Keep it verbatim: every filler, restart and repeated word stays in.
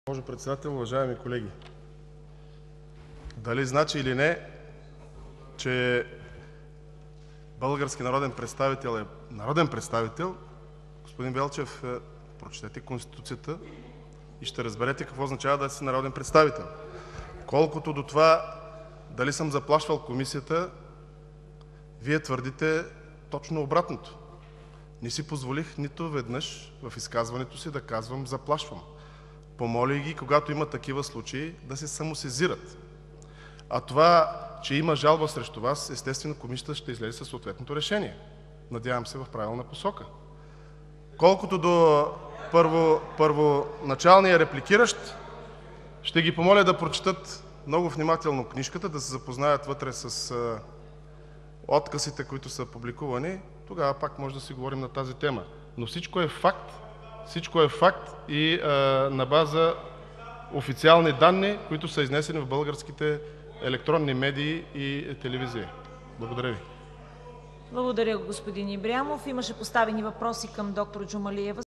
Госпожо Председател, уважаеми колеги! Дали значи или не, че български народен представител е народен представител, господин Велчев, прочетете Конституцията и ще разберете какво означава да си народен представител. Колкото до това дали съм заплашвал Комисията, Вие твърдите точно обратното. Не си позволих нито веднъж в изказването си да казвам „заплашвам“. Помолих ги, когато има такива случаи, да се самосезират. А това, че има жалба срещу Вас, естествено Комисията ще излезе със съответното решение. Надявам се в правилна посока. Колкото до първо, първоначалния репликиращ, ще ги помоля да прочетат много внимателно книжката, да се запознаят вътре с отказите, които са публикувани. Тогава пак може да си говорим на тази тема. Но всичко е факт. Всичко е факт и а, на база официални данни, които са изнесени в българските електронни медии и телевизии. Благодаря Ви. Благодаря, господин Ибрямов. Имаше поставени въпроси към доктор Джумалиева.